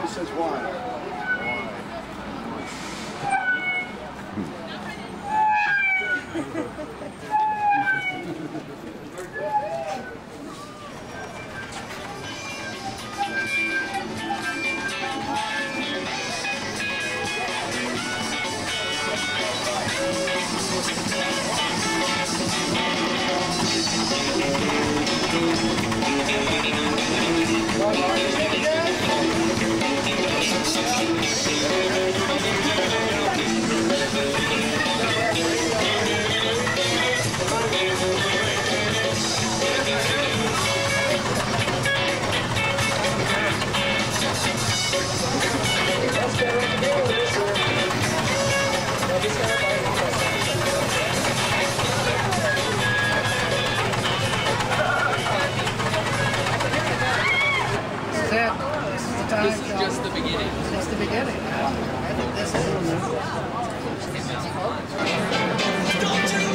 He says why. This is just the beginning. Just the beginning. I think this is. Don't you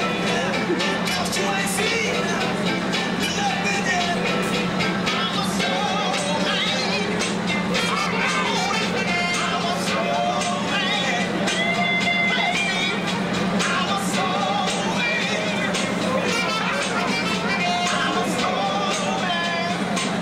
I see nothing else. I'm a soul man. I'm a soul man. I'm a soul man. I'm a soul man.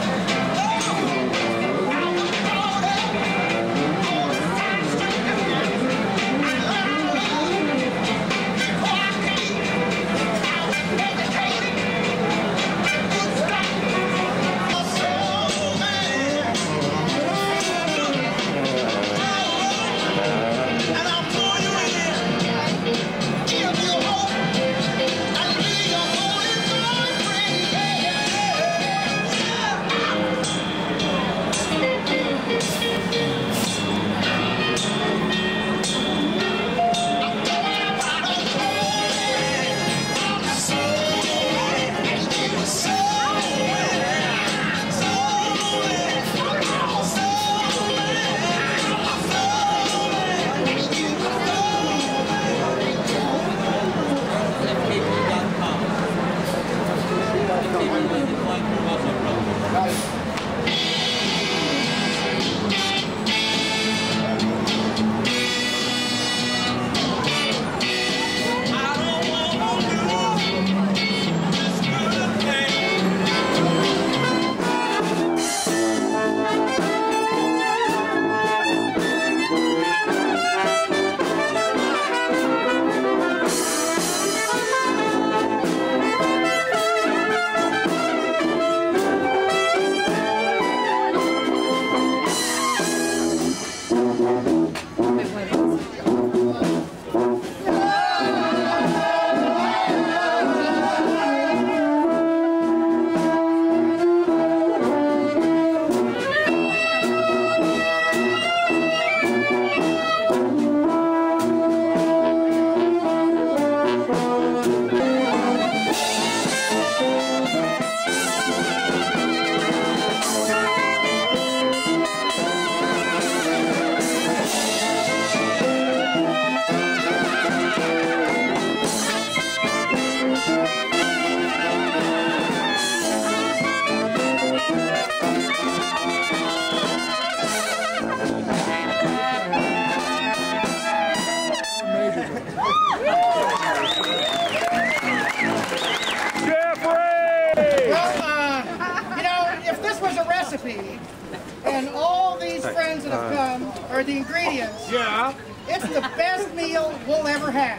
And all these friends that have come are the ingredients. Yeah. It's the best meal we'll ever have.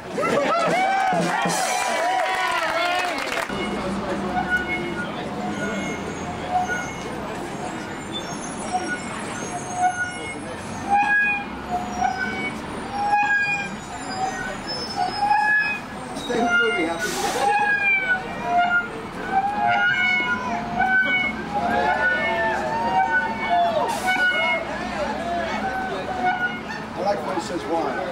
Stay with the movie, happy. Says why.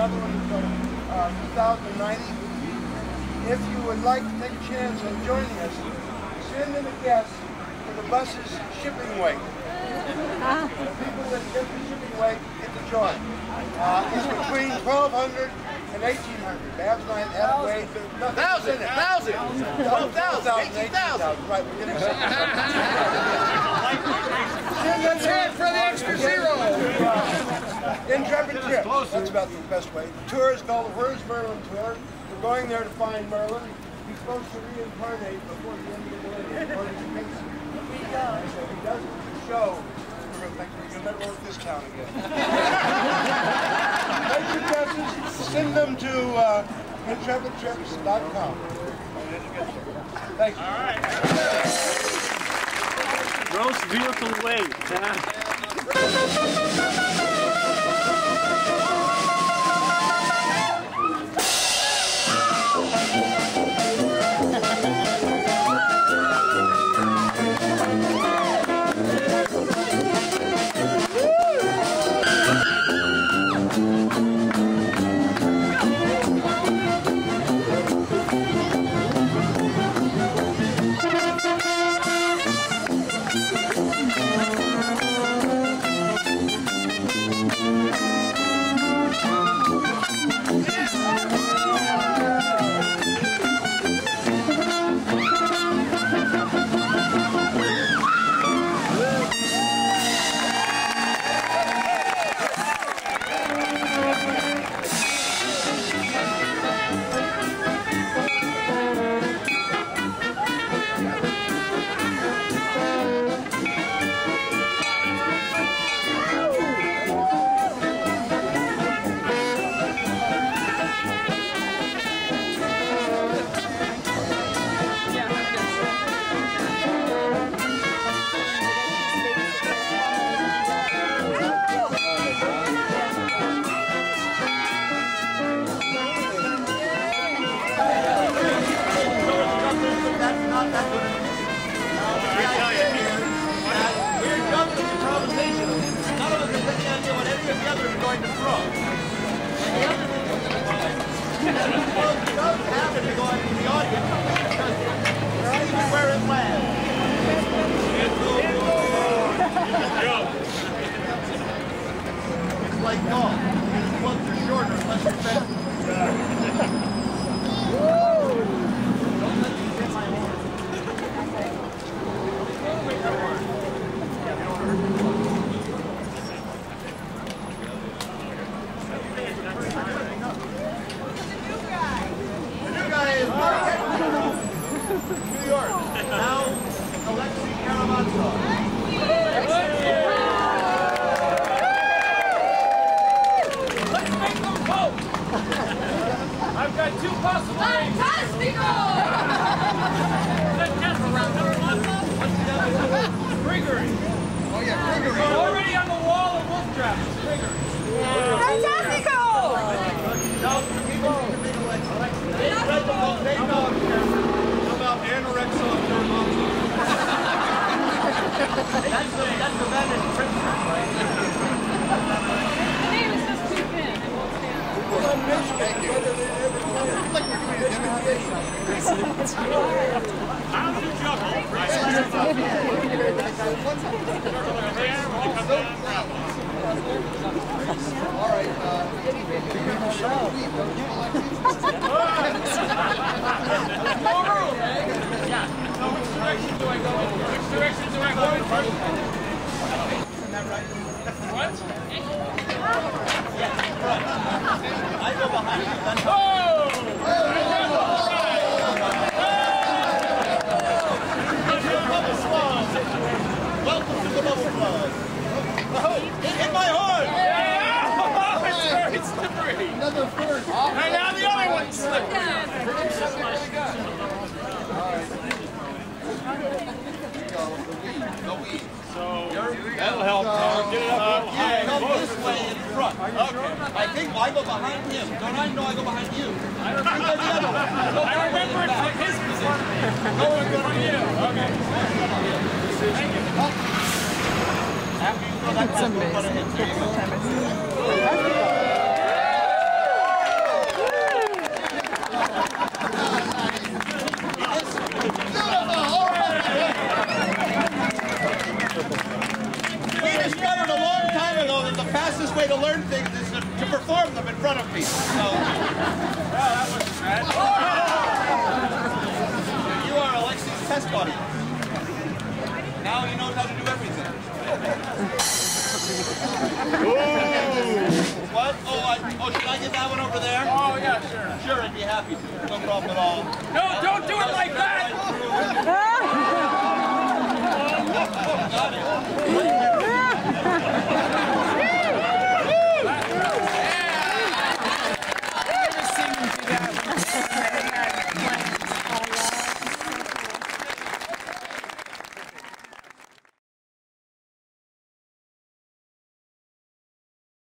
another one until 2090. If you would like to take a chance on joining us, send in a guest for the bus's shipping weight. The people that get the shipping weight get to join. It's between 1,200 and 1,800. Babs and I have weighed 1,000, 12,000, 18,000. Right, we're getting something. Let's head for the extra zero. Intrepid Trip. That's about the best way. The tour is called the Where's Merlin Tour. We're going there to find Merlin. He's supposed to reincarnate before the end of the millennium, according to Kesey. So if he doesn't show, you'll never work this town again. Make your guesses. Send them to intrepidtrips.com. Thank you. All right. Gross vehicle weight. Chez Karamazov. I've got two possible names. Fantastico! Gregory. Oh yeah, Gregory. Already on the wall of wolf traps. Gregory. Fantastico! Now, people they read the book, they know about anorexia nervosa. That's the band in Princeton, right? The name is just too thin. It won't stand. Thank you. How did you juggle? All right. More room. Yeah. So which direction do I go in? Which direction do I go in first? Isn't that right? What? Yes, right. I go behind you. That's Oh! Bubble Club. Welcome to the Bubble Club. Oh, hit my horn! Yeah! Oh, it's very slippery. Another first. And now the other one's slippery. So that'll help. Get it up. Yeah, come this way in front. Okay. I think I go behind him. Don't I know I go behind you? I remember it from his position. Going from you. Okay. Thank you. After you go that way, we'll put a hit. There you go. that one over there? Oh, yeah, sure. Sure, I'd be happy to. No problem at all. No, don't do it like that.